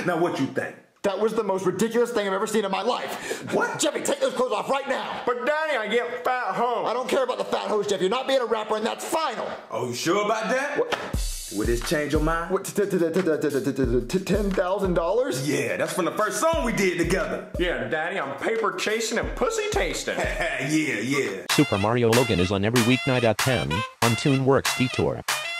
Now what you think? That was the most ridiculous thing I've ever seen in my life. What? Jeffy, take those clothes off right now. But Daddy, I get fat hose. I don't care about the fat hose, Jeff. You're not being a rapper, and that's final. Oh, you sure about that? What? Would this change your mind? What, $10,000? Yeah, that's from the first song we did together. Yeah, Daddy, I'm paper chasing and pussy tasting. Yeah. Super Mario Logan is on every weeknight at 10 on ToonWorks Detour.